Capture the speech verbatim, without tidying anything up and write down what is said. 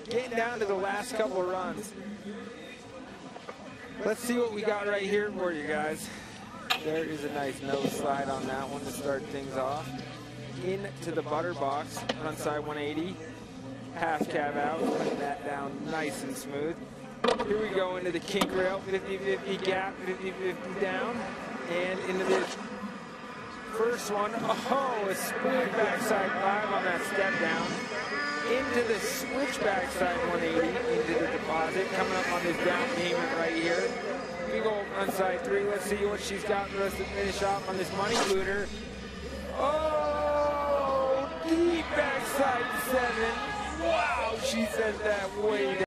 getting down to the last couple of runs. Let's see what we got right here for you guys. There is a nice nose slide on that one to start things off. Into the butter box, frontside one eighty. Half cab out, putting that down nice and smooth. Here we go into the kink rail, fifty fifty gap, fifty fifty down. And into this first one, oh, a smooth backside five on that step down. Into the switch backside one eighty, into the deposit, coming up on this down payment right here. Big old frontside three, let's see what she's got for us to finish off on this money booter. Oh, deep backside seven. Wow, she sent that way down.